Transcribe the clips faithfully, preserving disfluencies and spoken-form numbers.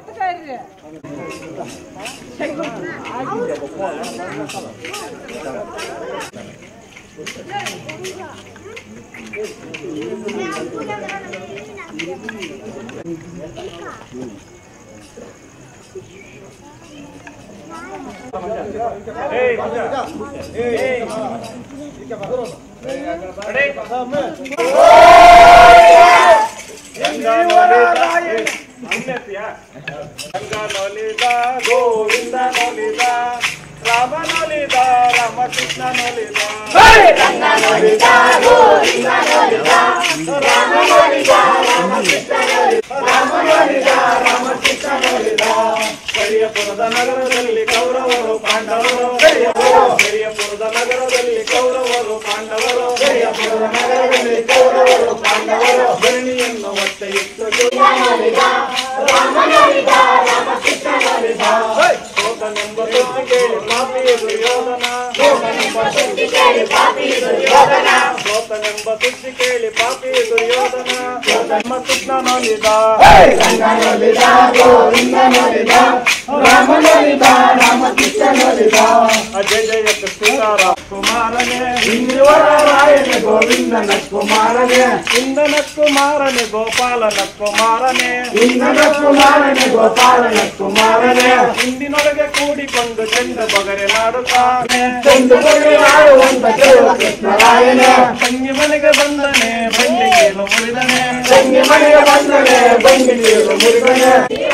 ಗೋವಿಂದ ನೋಲಿದ ರಾಮ ನೋಲಿದ ರಾಮಕೃಷ್ಣ ನೋಲಿದ ರಂಗ ನೋಲಿದ ಗೋವಿಂದ ನೋಲಿದ ರಾಮ ನೋಲಿದ ರಾಮಕೃಷ್ಣ ನೋಲಿದ ರಾಮ ನೋಲಿದ ರಾಮಕೃಷ್ಣ ನೋಲಿದ ಕರಿಯಪುರದ ನಗರದಲ್ಲಿ ಕೌರವರು ಪಾಂಡವರು ಕರಿಯಪುರದ ನಗರದಲ್ಲಿ ಕೌರವರು ಪಾಂಡವರು ಕರಿಯಪುರದ ನಗರದಲ್ಲಿ ಕೌರವರು ಪಾಂಡವರು ಧರಣಿಯನ್ನು ಒತ್ತೆ ಇಟ್ಟು ನೋಲಿದ ರಾಮ ನೋಲಿದ ರಾಮಕೃಷ್ಣ ನೋಲಿದ ಸೋತನೆಂಬ ಸುದ್ದಿ ಕೇಳಿ ಪಾಪಿ ದುರ್ಯೋಧನ ಸೋತನೆಂಬ ಸುದ್ದಿ ಕೇಳಿ ಪಾಪಿ ದುರ್ಯೋಧನ ಸೋತನೆಂಬ ಸುದ್ದಿ ಕೇಳಿ ಪಾಪಿ ದುರ್ಯೋಧನ ನಮ್ಮ ಕೃಷ್ಣ ನೋಲಿದ ರಂಗ ನೋಲಿದ ಗೋವಿಂದ ನೋಲಿದ ರಾಮ ನೋಲಿದ ರಾಮಕೃಷ್ಣ ನೋಲಿದ ಅಜಯ ಜಯ ಕೃಷ್ಣಾರ ಕುಮಾರನೇ ಇಂದಿವರ ರಾಯನೇ ಗೋವಿಂದನ ಕುಮಾರನೇ ಇಂದನ ಕುಮಾರನೇ ಗೋಪಾಲನ ಕುಮಾರನೇ ಇಂದನ ಕುಮಾರನೇ ಗೋಪಾಲನ ಕುಮಾರನೇ ಹಿಂದಿನೊಳಗೆ ಕೂಡಿಕೊಂಡು ಚೆಂದ ಬಗರೆ ನಾಡುತ್ತಾನೆ ಚಂದು ಆಡುವಂತ ಕೇಳುವ ಕೃಷ್ಣರಾಯನೇ ತಂಗಿ ಮನೆಗೆ ಬಂದನೆ ಬಂಡಿಗೇನು ಮುರಿದನೆ ತಂಗಿ ಮನೆಗೆ ಬಂದನೆ ಬಂಡಿಗೇನು ಮುರಿದನೆ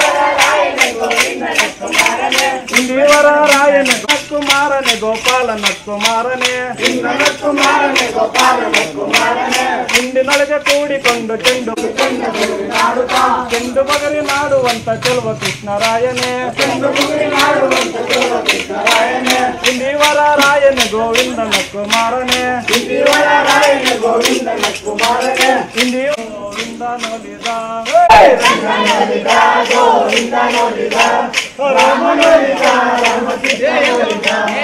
ದೇವರ ರಾಯನ ಕುಮಾರನೇ ಗೋಪಾಲನ ಕುಮಾರನೇ ಇಂದನ ಕುಮಾರನೇ ಗೋಪಾಲನ ಕುಮಾರನೇ ಹಿಂದಿನೊಳಗೆ ಕೂಡಿಕೊಂಡು ಚೆಂಡು ನಾಡುತ್ತಾ ಚೆಂಡು ಬಗರಿ ನಾಡುವಂತ ಚೆಲುವ ಕೃಷ್ಣರಾಯನೇ ಚಂದು ಆಡುವಂತ ಕೇಳುವ ಕೃಷ್ಣರಾಯನೇ ದೇವರ ರಾಯನ ಗೋವಿಂದನ ಕುಮಾರನೇ ಇಂದಿವರ ರಾಯನೇ ಗೋವಿಂದನ ಕುಮಾರನೇ ಹಿಂದಿ ಗೋವಿಂದ ನೋಡಿದ ರಂಗ ನೋಲಿದ ಗೋವಿಂದ ನೋಲಿದ ರಾಮ ನೋಲಿದ ರಾಮಕೃಷ್ಣ ನೋಲಿದ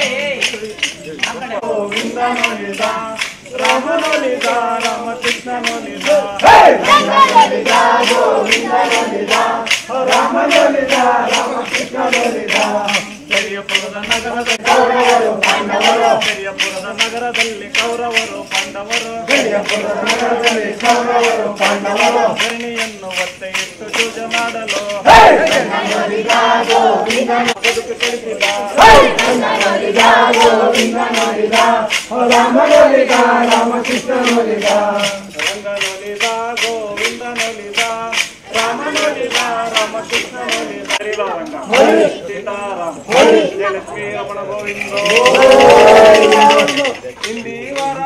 ಗೋವಿಂದ ನೋಡಿದ ರಾಮ ನೋಡಿದ ರಾಮಕೃಷ್ಣ ನೋಡಿದ ರಂಗ ನೋಲಿದ ಗೋವಿಂದ ನೋಲಿದ ರಾಮ ನೋಲಿದ ರಾಮಕೃಷ್ಣ ನೋಲಿದ ಕರಿಯಪುರದ ನಗರದಲ್ಲಿ ಕೌರವರು ಪಾಂಡವರು ಕರಿಯಪುರದ ನಗರದಲ್ಲಿ ಕೌರವರು ಪಾಂಡವರು ಕರಿಯಪುರದ ನಗರದಲ್ಲಿ ಕೌರವರು ಪಾಂಡವರು ಧರಣಿಯನ್ನು ಒತ್ತೆ ಇಟ್ಟು ಜೂಜ ಮಾಡಲು ರಂಗ ನೋಲಿದ ಗೋವಿಂದ ಬದುಕು ಕಳಿಸಿದ ರಂಗ ನೋಲಿದ ಗೋವಿಂದ ನೋಲಿದ ರಾಮ ನೋಲಿದ ರಾಮಕೃಷ್ಣ ನೋಲಿದ ರಂಗ ನೋಲಿದ ಗೋವಿಂದ ನೋಲಿದ ರಾಮ ನೋಲಿದ ರಾಮಕೃಷ್ಣ ನೋಲಿದ ಸೀತಾರಾಮ ಜಯ ಲಕ್ಷ್ಮೀ ರಮಣ ಗೋವಿಂದ ಇಂದಿವರ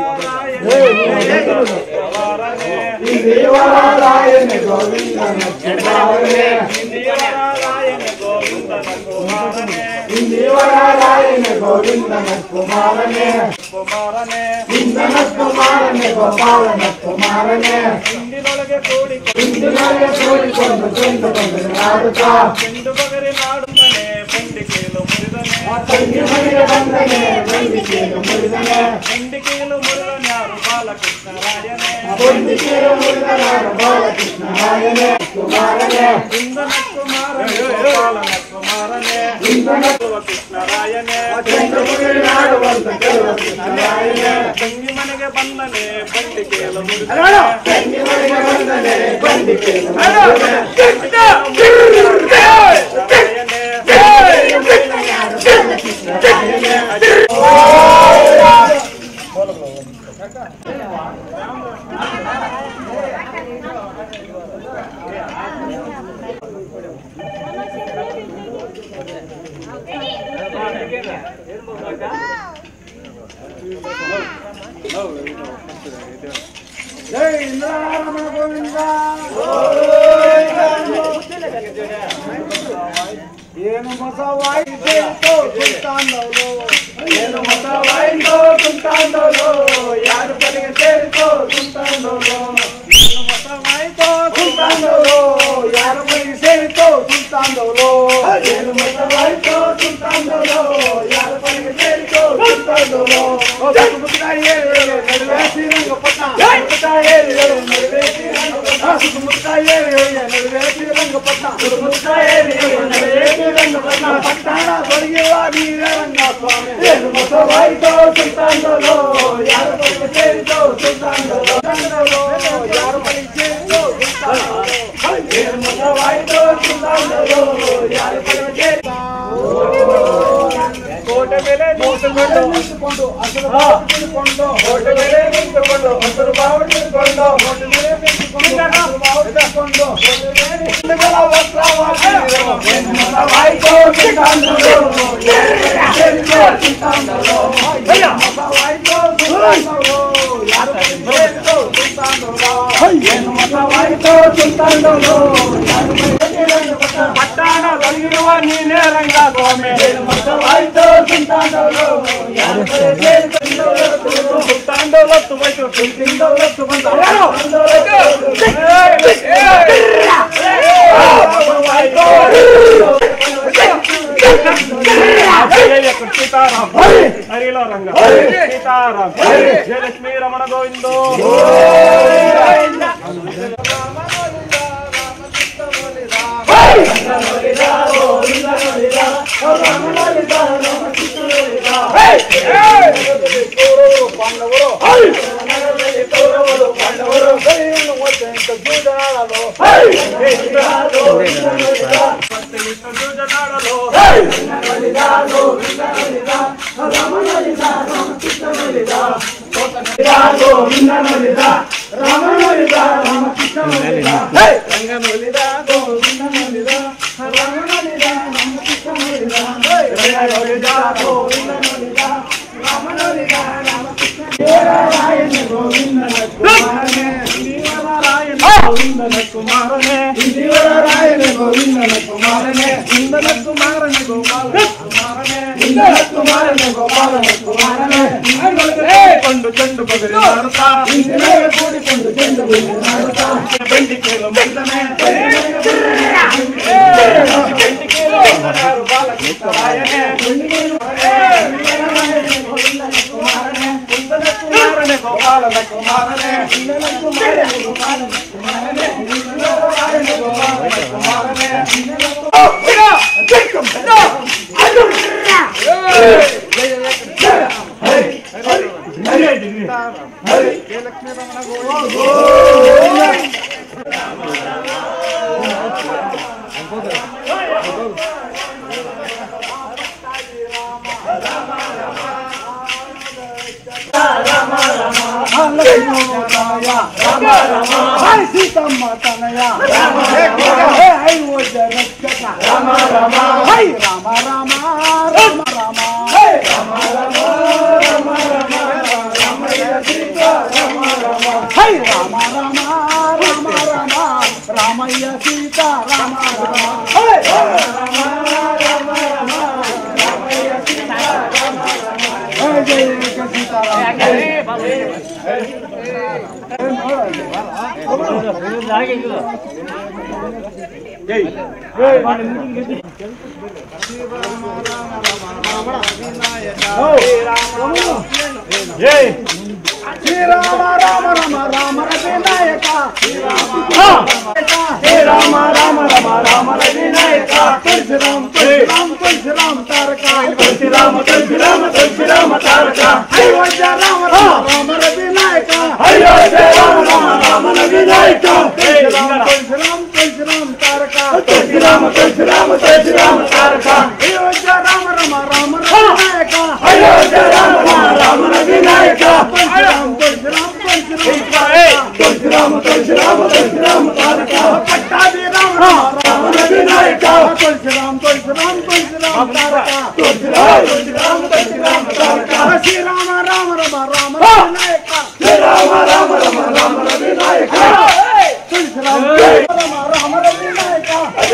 ಇಂದಿವರ ರಾಯನೇ ಗೋವಿಂದನ ಕುಮಾರನೇ ಇಂದಿವರ ರಾಯನ ಗೋವಿಂದನ ಕುಮಾರನೇ ಇಂದಿವರ ರಾಯನೇ ಗೋವಿಂದನ ಕುಮಾರನೇ ಕುಮಾರನೇ ಇಂದನ ಕುಮಾರನೇ ಗೋಪಾಲನ ಕುಮಾರನೇ ಹಿಂದಿನೊಳಗೆ ಕೂಡಿಕೊಂಡು ಇಂದಿನೊಳಗೆ ಕೂಡಿಕೊಂಡು ಚಂದ ಬಂದರೆ ನಾಡುತ್ತಾ ಚೆಂಡು ಬಗರಿ ನಾಡುತ್ತಾನೆ ಬಂಡಿಕೇಲು ಮುರಿದನೆ ತಂಗಿ ಮನೆಗೆ ಬಂದನೆ ಬಂದಿಕೇನು ಮುರಿದನೆ ಬಂಡಿಕೇಲು ಮುರಿದನ್ಯಾರು ಬಾಲಕೃಷ್ಣರಾಯನೇ ಬಂದಿಕೇನು ಮುರಿದನಾರು ಬಾಲಕೃಷ್ಣರಾಯನೇ ಕುಮಾರನೇ ಇಂದನ ಕುಮಾರನೇ ಗೋಪಾಲನ ಕುಮಾರನೇ ಇಂದನ ಕೃಷ್ಣರಾಯನೇ ಚಂದ ನಾಡುವಂತ ಕೇಳುವ ಕೃಷ್ಣರಾಯನೇ ತಂಗಿ ಮನೆಗೆ ಬಂದನೆ ಬಂಡಿಕೇಲು ಮುರಿದನೆ ತಂಗಿ ಮನೆಗೆ ಬಂದನೆ ಬಂದಿಕೇನು ಜೈ ಇಂದ್ರಾರಮಣ ಗೋವಿಂದ ಏನು ಮಸವಾಯಿತೋ ಸುಲ್ತಾನವರು ಏನು ಮಸವಾಯಿತೋ ಸುಲ್ತಾನವರು ಯಾರು ಬಲಿಗೆ ಸೇರಿತೋ ಸುಲ್ತಾನವರು ಏನು ಮಸವಾಯಿತೋ ಸುಲ್ತಾನವರು ಯಾರು ಬಲಿಗೆ ಸೇರಿತೋ ಸುಲ್ತಾನವರು ಏನು ಮಸವಾಯಿತೋ ಸುಲ್ತಾನವರು ಯಾರು ಬಲಿಗೆ ಸೇರಿತೋ ಸುಲ್ತಾನವರು ನಡುವೆ ಶ್ರೀರಂಗಪಟ್ಟಣ ಏರಿಗಳು ನಡುವೆ ಶ್ರೀರಂಗಪಟ್ಟಣ ಮುತ್ತಾಯೇ ರಂಗಪಟ್ಟ ಮುತ್ತಾಯೇ ರಂಗಪಟ್ಟ ಪಟ್ಟಣ ದೊರೆಯುವ ನೀವೇ ರಂಗ ಸ್ವಾಮಿ ಏನು ಮತವಾಯಿತೋ ಸುಲ್ತಾನದೋ ಯಾರು ಬಳಿ ಸೇರಿತೋ ಸುಲ್ತಾನದೋ ಯಾರು ಬಳಿ ಸೇರಿತೋ ಏನು ಮತವಾಯಿತೋ ಸುಲ್ತಾನದೋ ಯಾರು ಬಳಿ ಸೇರಿತೋ ಕೋಟೆ ಮೇಲೆ ನಿಂತುಕೊಂಡು ನಿಂತುಕೊಂಡು ಹಸಿರು ಬಾವುಟಕೊಂಡು ಕೋಟೆ ಮೇಲೆ ನಿಂತುಕೊಂಡು ಹಸಿರು ಬಾವುಟಕೊಂಡು ಕೋಟೆ ಮೇಲೆ ನಿಂತುಕೊಂಡು ವಸ್ತ್ರವಾಯಿತೋ ಸುಲ್ತಾನದೋ ಏನು ಮತವಾಯಿತೋ ಸುಲ್ತಾನದೋ ಪಟ್ಟಣ ದೊರೆಯುವ ನೀನೇ ರಂಗ ಸ್ವಾಮಿ ಏನು ಮತವಾಯಿತೋ ಸುಲ್ತಾನದೋ ಸುಲ್ತಾನದೌಲತ್ತು ಬೈತು ಸುಲ್ತಾನದೌಲತ್ತು ಬಂದ ಸೀತಾರಾಮ್ ಹರಿಲೋ ರಂಗ ಸೀತಾರಾಮ್ ಜಯಲಕ್ಷ್ಮೀ ರಮಣ ಗೋವಿಂದೋ ಪಾಂಡವರು ಪಾಂಡವರು ಗೋವಿಂದನ ಕುಮಾರನೇ ರಾಯನ ಗೋವಿಂದನ ಕುಮಾರನೇ ಇಂದನ ಕುಮಾರನ ಗೋಪಾಲ ಕುಮಾರನೇ ಇಂದನ ಕುಮಾರನ ಗೋಪಾಲನ ಕುಮಾರನೇ ಕೊಂಡು ಚೆಂಡು ಬಗರಿ ಮಾಡುತ್ತಾ ಇಂದಿನಲ್ಲಿ ಕೂಡಿಕೊಂಡು ಚೆಂಡು ಬಗರಿ ಮಾಡುತ್ತಾ ಬೆಂಡಿ ಕೇಳು ಮಂದನೆ ಬೆಂಡಿ ಕೇಳು ಯಾರು ಬಾಲಕೃಷ್ಣರಾಯನೇ ಗೋವಿಂದನ ಕುಮಾರನೇ ಇಂದನ ಕುಮಾರನ ಗೋಪಾಲನ ಕುಮಾರನೇ ಇಂದನ ಕುಮಾರನ ಗೋಪಾಲನ ಕುಮಾರನೇ ರಾಯನ ಗೋಪಾಲನ ಕುಮಾರನೇ ಲಕ್ಷ್ಮೀ ರಮಣ ಸೀತಮ್ಮ ತನಯ ಐವೋಜ ರಕ್ಷಕ ರಾಮ ರಾಮ ಹೈ ರಾಮ ರಾಮ ರಾಮ ರಾಮ ಹೈ ರಾಮ ರಾಮ ರಾಮ ರಾಮ ರಾಮಯ್ಯ ಸೀತಾ ರಾಮ ರಾಮ ಹೈ ರಾಮ ರಾಮ ರಾಮ ರಾಮ ರಾಮಯ್ಯ ಸೀತಾ ರಾಮ ರಾಮ ಹೈ ರಾಮ ರಾಮ ರಾಮ ರಾಮ ರಾಮಯ್ಯ ಸೀತಾ ರಾಮ ರಾಮ ಹೈ ಜಯ ಸೀತಾರಾಮ ಶ್ರೀರಾಮ ರಾಮ ರಾಮ ರಾಮ ರವಿನಾಯಕ ಹೇ ರಾಮ ರಾಮ ರಾಮ ರಾಮ ರವಿನಾಯಕ ತುಳಸಿ ರಾಮ ತುಳಸಿ ರಾಮ ತುಳಸಿ ರಾಮ ತಾರಕ ತುಳಸಿ ರಾಮ ತುಳಸಿ ರಾಮ ತುಳಸಿ ರಾಮ ತಾರಕ ಅಯೋಧ್ಯ ರಾಮ ರಾಮ ರಾಮ ರವಿನಾಯಕ ಅಯೋಧ್ಯ ರಾಮ ರಾಮ ರಾಮ ರವಿನಾಯಕ ತುಳಸಿ ರಾಮ ತುಳಸಿ ರಾಮ ತುಳಸಿ ರಾಮ ತಾರಕ ತುಳಸಿ ರಾಮ ತುಳಸಿ ರಾಮ ತುಳಸಿ ರಾಮ ತಾರಕ ಅಯೋಧ್ಯ ರಾಮ ರಾಮ ರಾಮ ರವಿನಾಯಕ ಅಯೋಧ್ಯ ರಾಮ ರಾಮ ರಾಮ ರವಿನಾಯಕ ತುಳಸಿ ರಾಮ ತುಳಸಿ ರಾಮ ತುಳಸಿ ರಾಮ ತುಳಸಿ ರಾಮ ತುಳಸಿ ರಾಮ ತಾರಕ ಪಟ್ಟಾಭಿ ರಾಮ ರಾಮ ರಾಮ ರವಿನಾಯಕ ತುಳಸಿ ರಾಮ ತುಳಸಿ ರಾಮ ತುಳಸಿ ರಾಮ ತಾರಕ ತುಳಸಿ ರಾಮ ತುಳಸಿ ರಾಮ ತುಳಸಿ ರಾಮ ತಾರಕ ಶ್ರೀರಾಮ ರಾಮ ರಾಮ ರಾಮ ರವಿನಾಯಕ ಶ್ರೀರಾಮ ರಾಮ ರಾಮ ರಾಮ ರವಿನಾಯಕ ತುಳಸಿ ರಾಮ ರಾಮ ರಾಮ ರವಿನಾಯಕ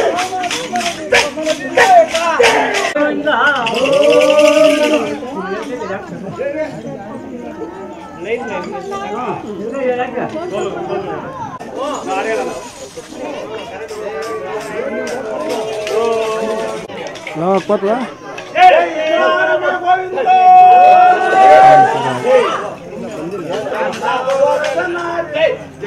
ಕೊಟ್ವಾ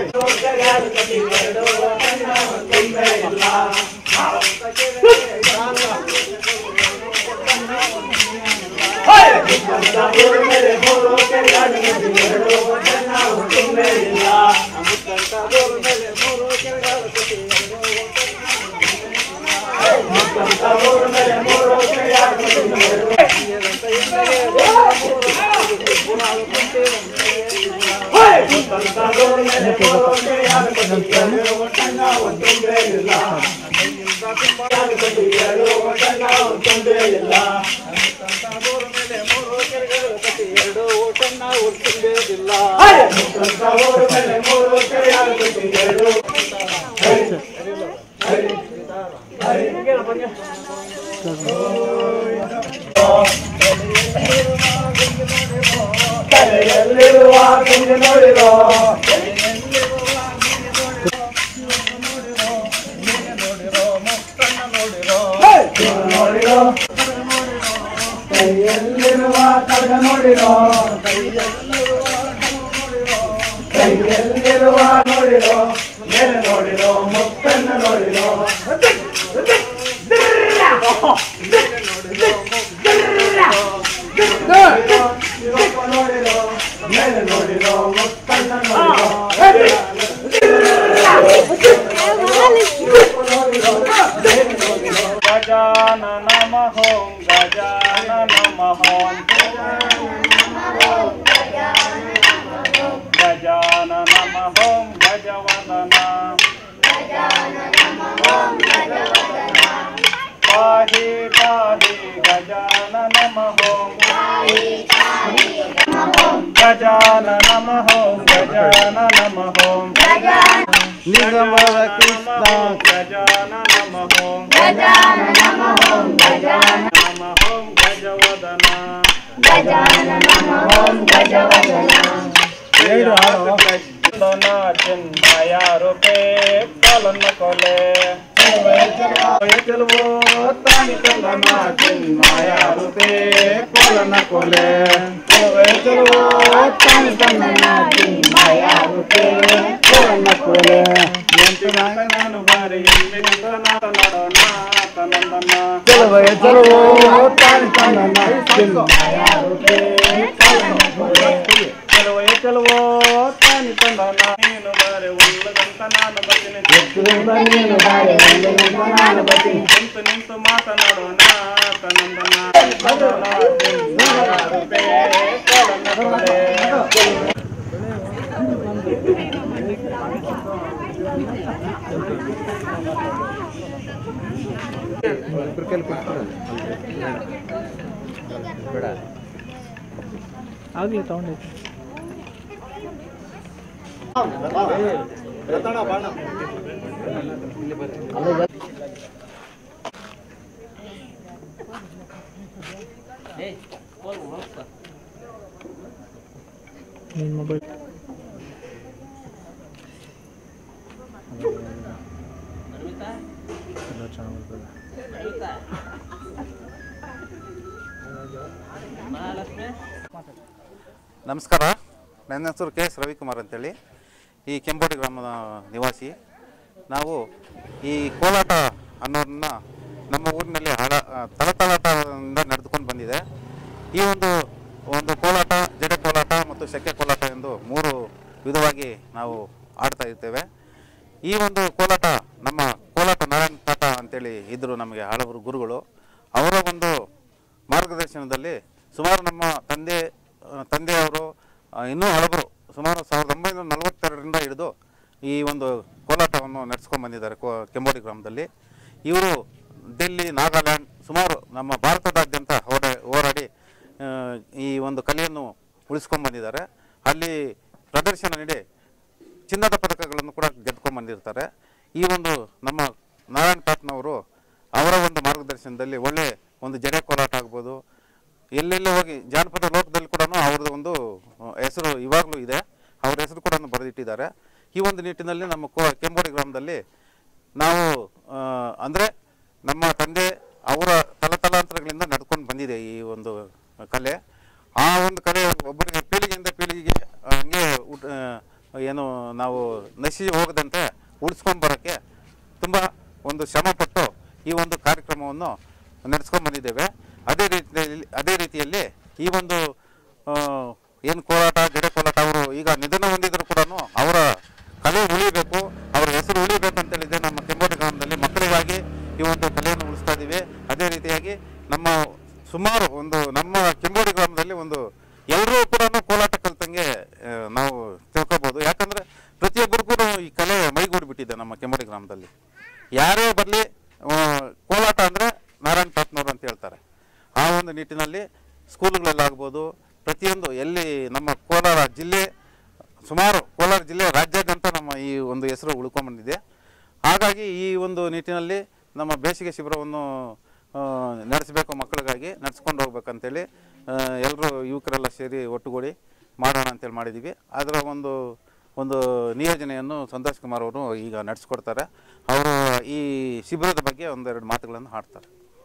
ಆಗಲಿ ತಗೊಂಡು ಮೊಬೈಲ್ ನಮಸ್ಕಾರ, ನನ್ನ ಹೆಸರು ಕೆ ಎಸ್ ರವಿಕುಮಾರ್ ಅಂತೇಳಿ, ಈ ಕೆಂಬೋಡಿ ಗ್ರಾಮದ ನಿವಾಸಿ. ನಾವು ಈ ಕೋಲಾಟ ಅನ್ನೋದನ್ನ ನಮ್ಮ ಊರಿನಲ್ಲಿ ಹಳ ತಳತಳಾಟದಿಂದ ನಡೆದುಕೊಂಡು ಬಂದಿದೆ. ಈ ಒಂದು ಒಂದು ಕೋಲಾಟ ಜಡೆ ಕೋಲಾಟ ಮತ್ತು ಸೆಕೆ ಕೋಲಾಟ ಎಂದು ಮೂರು ವಿಧವಾಗಿ ನಾವು ಆಡ್ತಾ ಇರ್ತೇವೆ. ಈ ಒಂದು ಕೋಲಾಟ ನಮ್ಮ ಕೋಲಾಟ ನಾರಾಯಣ ತಾತ ಅಂತೇಳಿ ಇದ್ದರು ನಮಗೆ ಹಲವರು ಗುರುಗಳು. ಅವರ ಒಂದು ಮಾರ್ಗದರ್ಶನದಲ್ಲಿ ಸುಮಾರು ನಮ್ಮ ತಂದೆ ತಂದೆಯವರು ಇನ್ನೂ ಹಲವರು ಸುಮಾರು ಸಾವಿರದ ಒಂಬೈನೂರ ನಲವತ್ತೆರಡರಿಂದ ಹಿಡಿದು ಈ ಒಂದು ಕೋಲಾಟವನ್ನು ನಡೆಸ್ಕೊಂಡು ಬಂದಿದ್ದಾರೆ ಕೋ ಕೆಂಬೋಡಿ ಗ್ರಾಮದಲ್ಲಿ. ಇವರು ಡೆಲ್ಲಿ, ನಾಗಾಲ್ಯಾಂಡ್, ಸುಮಾರು ನಮ್ಮ ಭಾರತದಾದ್ಯಂತ ಹೋರಾ ಹೋರಾಡಿ ಈ ಒಂದು ಕಲೆಯನ್ನು ಉಳಿಸ್ಕೊಂಡು ಬಂದಿದ್ದಾರೆ. ಅಲ್ಲಿ ಪ್ರದರ್ಶನ ನೀಡಿ ಚಿನ್ನದ ಪದಕಗಳನ್ನು ಕೂಡ ಗೆದ್ಕೊಂಡು ಬಂದಿರ್ತಾರೆ. ಈ ಒಂದು ನಮ್ಮ ನಾರಾಯಣ ತಾತನವರು ಅವರ ಒಂದು ಮಾರ್ಗದರ್ಶನದಲ್ಲಿ ಒಳ್ಳೆ ಒಂದು ಜಡೆ ಕೋಲಾಟ ಆಗ್ಬೋದು, ಎಲ್ಲೆಲ್ಲಿ ಹೋಗಿ ಜಾನಪದ ಲೋಕದಲ್ಲಿ ಕೂಡ ಅವ್ರದ್ದು ಒಂದು ಹೆಸರು ಇವಾಗಲೂ ಇದೆ. ಅವ್ರ ಹೆಸರು ಕೂಡ ಬರೆದಿಟ್ಟಿದ್ದಾರೆ. ಈ ಒಂದು ನಿಟ್ಟಿನಲ್ಲಿ ನಮ್ಮ ಕೋ ಕೆಂಬೋಡಿ ಗ್ರಾಮದಲ್ಲಿ ನಾವು ಅಂದರೆ ನಮ್ಮ ತಂದೆ ಅವರ ತಲತಲಾಂತರಗಳಿಂದ ನಡ್ಕೊಂಡು ಬಂದಿದೆ ಈ ಒಂದು ಕಲೆ. ಆ ಒಂದು ಕಲೆ ಒಬ್ಬರಿಗೆ ಪೀಳಿಗೆಯಿಂದ ಪೀಳಿಗೆಗೆ ಹಂಗೆ ಏನು ನಾವು ನಶಿ ಹೋಗದಂತೆ ಉಳಿಸ್ಕೊಂಡು ಬರೋಕ್ಕೆ ತುಂಬ ಒಂದು ಶ್ರಮಪಟ್ಟು ಈ ಒಂದು ಕಾರ್ಯಕ್ರಮವನ್ನು ನಡೆಸ್ಕೊಂಡು ಬಂದಿದ್ದೇವೆ. ಅದೇ ರೀತಿಯಲ್ಲಿ ಅದೇ ರೀತಿಯಲ್ಲಿ ಈ ಒಂದು ಏನು ಕೋಲಾಟ ಜಡೆ ಕೋಲಾಟ ಅವರು ಈಗ ನಿಧನ ಹೊಂದಿದ್ರು ಕೂಡ ಅವರ ಕಲೆ ಉಳಿಬೇಕು, ಅವರ ಹೆಸರು ಉಳಿಬೇಕು ಅಂತೇಳಿದೆ. ನಮ್ಮ ಕೆಂಬೋಡಿ ಗ್ರಾಮದಲ್ಲಿ ಮಕ್ಕಳಿಗಾಗಿ ಈ ಒಂದು ಕಲೆಯನ್ನು ಉಳಿಸ್ತಾ ಇದ್ದೀವಿ. ಅದೇ ರೀತಿಯಾಗಿ ನಮ್ಮ ಸುಮಾರು ಒಂದು ನಮ್ಮ ಕೆಂಬೋಡಿ ಗ್ರಾಮದಲ್ಲಿ ಒಂದು ಎಲ್ಲರೂ ಕೂಡ ಕೋಲಾಟ ಕಲಿತಂಗೆ ನಾವು ತಿಳ್ಕೊಬೋದು. ಯಾಕಂದರೆ ಪ್ರತಿಯೊಬ್ಬರಿಗೂ ಈ ಕಲೆ ಮೈಗೂಡಿಬಿಟ್ಟಿದೆ ನಮ್ಮ ಕೆಂಬೋಡಿ ಗ್ರಾಮದಲ್ಲಿ. ಯಾರೇ ಬರಲಿ ಕೋಲಾಟ ಅಂದರೆ ನಾರಾಯಣ ತಾತನವರು ಅಂತ ಹೇಳ್ತಾರೆ. ಆ ಒಂದು ನಿಟ್ಟಿನಲ್ಲಿ ಸ್ಕೂಲುಗಳಲ್ಲಾಗ್ಬೋದು, ಪ್ರತಿಯೊಂದು ಎಲ್ಲಿ ನಮ್ಮ ಕೋಲಾರ ಜಿಲ್ಲೆ ಸುಮಾರು ಕೋಲಾರ ಜಿಲ್ಲೆ ರಾಜ್ಯಾದ್ಯಂತ ನಮ್ಮ ಈ ಒಂದು ಹೆಸರು ಉಳ್ಕೊಂಡ್ಬಂದಿದೆ. ಹಾಗಾಗಿ ಈ ಒಂದು ನಿಟ್ಟಿನಲ್ಲಿ ನಮ್ಮ ಬೇಸಿಗೆ ಶಿಬಿರವನ್ನು ನಡೆಸಬೇಕು, ಮಕ್ಕಳಿಗಾಗಿ ನಡೆಸ್ಕೊಂಡು ಹೋಗ್ಬೇಕಂತೇಳಿ ಎಲ್ಲರೂ ಯುವಕರೆಲ್ಲ ಸೇರಿ ಒಟ್ಟುಗೂಡಿ ಮಾಡೋಣ ಅಂತೇಳಿ ಮಾಡಿದ್ದೀವಿ. ಅದರ ಒಂದು ಒಂದು ನಿಯೋಜನೆಯನ್ನು ಸಂತೋಷ್ ಕುಮಾರ್ ಅವರು ಈಗ ನಡೆಸ್ಕೊಡ್ತಾರೆ. ಅವರು ಈ ಶಿಬಿರದ ಬಗ್ಗೆ ಒಂದೆರಡು ಮಾತುಗಳನ್ನು ಹಾಡ್ತಾರೆ.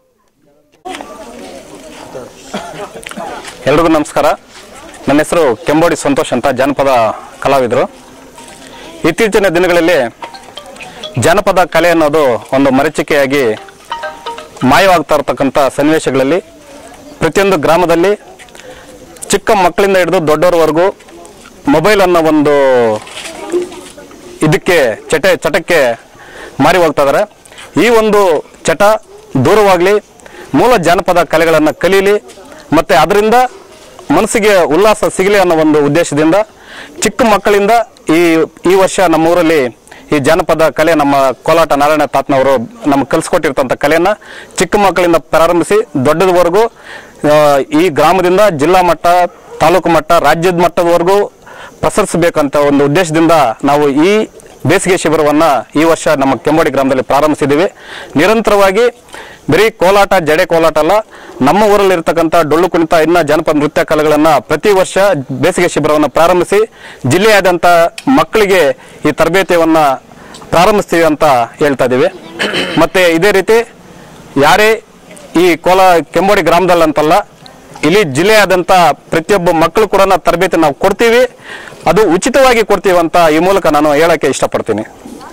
ಎಲ್ರಿಗೂ ನಮಸ್ಕಾರ. ನನ್ನ ಹೆಸರು ಕೆಂಬೋಡಿ ಸಂತೋಷ್ ಅಂತ, ಜಾನಪದ ಕಲಾವಿದರು. ಇತ್ತೀಚಿನ ದಿನಗಳಲ್ಲಿ ಜಾನಪದ ಕಲೆ ಅನ್ನೋದು ಒಂದು ಮರೀಚಿಕೆಯಾಗಿ ಮಾಯವಾಗ್ತಾ ಇರತಕ್ಕಂಥ ಸನ್ನಿವೇಶಗಳಲ್ಲಿ ಪ್ರತಿಯೊಂದು ಗ್ರಾಮದಲ್ಲಿ ಚಿಕ್ಕ ಮಕ್ಕಳಿಂದ ಹಿಡಿದು ದೊಡ್ಡವರವರೆಗೂ ಮೊಬೈಲ್ ಅನ್ನೋ ಒಂದು ಇದಕ್ಕೆ ಚಟ ಚಟಕ್ಕೆ ಮಾರಿ ಹೋಗ್ತಾ ಇದ್ದಾರೆ. ಈ ಒಂದು ಚಟ ದೂರವಾಗಲಿ, ಮೂಲ ಜಾನಪದ ಕಲೆಗಳನ್ನು ಕಲೀಲಿ ಮತ್ತು ಅದರಿಂದ ಮನಸ್ಸಿಗೆ ಉಲ್ಲಾಸ ಸಿಗಲಿ ಅನ್ನೋ ಒಂದು ಉದ್ದೇಶದಿಂದ ಚಿಕ್ಕ ಮಕ್ಕಳಿಂದ ಈ ಈ ವರ್ಷ ನಮ್ಮ ಊರಲ್ಲಿ ಈ ಜಾನಪದ ಕಲೆ ನಮ್ಮ ಕೋಲಾಟ ನಾರಾಯಣ ತಾತನವರು ನಮ್ಗೆ ಕಲಿಸ್ಕೊಟ್ಟಿರ್ತಂಥ ಕಲೆಯನ್ನು ಚಿಕ್ಕ ಮಕ್ಕಳಿಂದ ಪ್ರಾರಂಭಿಸಿ ದೊಡ್ಡದವರೆಗೂ ಈ ಗ್ರಾಮದಿಂದ ಜಿಲ್ಲಾ ಮಟ್ಟ, ತಾಲೂಕು ಮಟ್ಟ, ರಾಜ್ಯದ ಮಟ್ಟದವರೆಗೂ ಪ್ರಸರಿಸಬೇಕಂತ ಒಂದು ಉದ್ದೇಶದಿಂದ ನಾವು ಈ ಬೇಸಿಗೆ ಶಿಬಿರವನ್ನು ಈ ವರ್ಷ ನಮ್ಮ ಕೆಂಬೋಡಿ ಗ್ರಾಮದಲ್ಲಿ ಪ್ರಾರಂಭಿಸಿದ್ದೀವಿ. ನಿರಂತರವಾಗಿ ಬರೀ ಕೋಲಾಟ ಜಡೆ ಕೋಲಾಟ ಅಲ್ಲ, ನಮ್ಮ ಊರಲ್ಲಿ ಇರ್ತಕ್ಕಂಥ ಡೊಳ್ಳು ಕುಣಿತ ಇನ್ನ ಜಾನಪದ ನೃತ್ಯ ಕಲೆಗಳನ್ನು ಪ್ರತಿ ವರ್ಷ ಬೇಸಿಗೆ ಶಿಬಿರವನ್ನು ಪ್ರಾರಂಭಿಸಿ ಜಿಲ್ಲೆಯಾದ್ಯಂತ ಮಕ್ಕಳಿಗೆ ಈ ತರಬೇತಿಯನ್ನು ಪ್ರಾರಂಭಿಸ್ತೀವಿ ಅಂತ ಹೇಳ್ತಾ ಇದ್ದೀವಿ. ಮತ್ತು ಇದೇ ರೀತಿ ಯಾರೇ ಈ ಕೋಲಾ ಕೆಂಬೋಡಿ ಗ್ರಾಮದಲ್ಲಂತಲ್ಲ, ಇಲ್ಲಿ ಜಿಲ್ಲೆಯಾದ್ಯಂತ ಪ್ರತಿಯೊಬ್ಬ ಮಕ್ಕಳು ಕೂಡ ತರಬೇತಿ ನಾವು ಕೊಡ್ತೀವಿ, ಅದು ಉಚಿತವಾಗಿ ಕೊಡ್ತೀವಿ ಅಂತ ಈ ಮೂಲಕ ನಾನು ಹೇಳಕ್ಕೆ ಇಷ್ಟಪಡ್ತೀನಿ.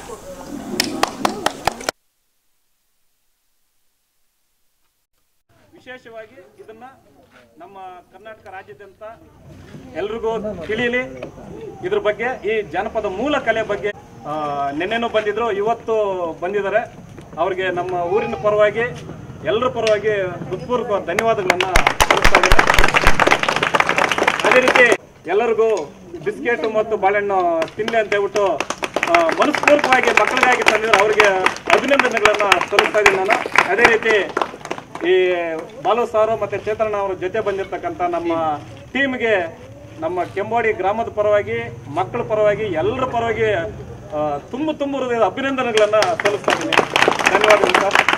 ವಿಶೇಷವಾಗಿ ಇದನ್ನ ನಮ್ಮ ಕರ್ನಾಟಕ ರಾಜ್ಯಾದ್ಯಂತ ಎಲ್ರಿಗೂ ತಿಳಿಯಲಿ. ಇದ್ರ ಬಗ್ಗೆ ಈ ಜಾನಪದ ಮೂಲ ಕಲೆ ಬಗ್ಗೆ ನಿನ್ನೆನೂ ಬಂದಿದ್ರು, ಇವತ್ತು ಬಂದಿದ್ದಾರೆ. ಅವ್ರಿಗೆ ನಮ್ಮ ಊರಿನ ಪರವಾಗಿ ಎಲ್ಲರ ಪರವಾಗಿ ಹೃತ್ಪೂರ್ವಕ ಧನ್ಯವಾದಗಳನ್ನ ತಿಳಿಸ್ತಾ ಇದ್ದೇನೆ. ಅದೇ ರೀತಿ ಎಲ್ಲರಿಗೂ ಬಿಸ್ಕೆಟ್ ಮತ್ತು ಬಾಳೆಹಣ್ಣು ತಿನ್ನಿ ಅಂತ ಹೇಳ್ಬಿಟ್ಟು ಮನಸ್ಪೂರ್ವಕವಾಗಿ ಮಕ್ಕಳಿಗಾಗಿ ತಂದಿದ್ರು, ಅವರಿಗೆ ಅಭಿನಂದನೆಗಳನ್ನ ಸಲ್ಲಿಸ್ತಾ ಇದ್ದೀನಿ ನಾನು. ಅದೇ ರೀತಿ ಈ ಬಾಲು ಸಾರು ಮತ್ತು ಚೇತನ ಅವರ ಜೊತೆ ಬಂದಿರತಕ್ಕಂಥ ನಮ್ಮ ಟೀಮ್ಗೆ ನಮ್ಮ ಕೆಂಬೋಡಿ ಗ್ರಾಮದ ಪರವಾಗಿ, ಮಕ್ಕಳ ಪರವಾಗಿ, ಎಲ್ಲರ ಪರವಾಗಿ ತುಂಬ ತುಂಬ ಅಭಿನಂದನೆಗಳನ್ನು ಸಲ್ಲಿಸ್ತಾ ಇದ್ದೀನಿ. ಧನ್ಯವಾದಗಳು ಸರ್.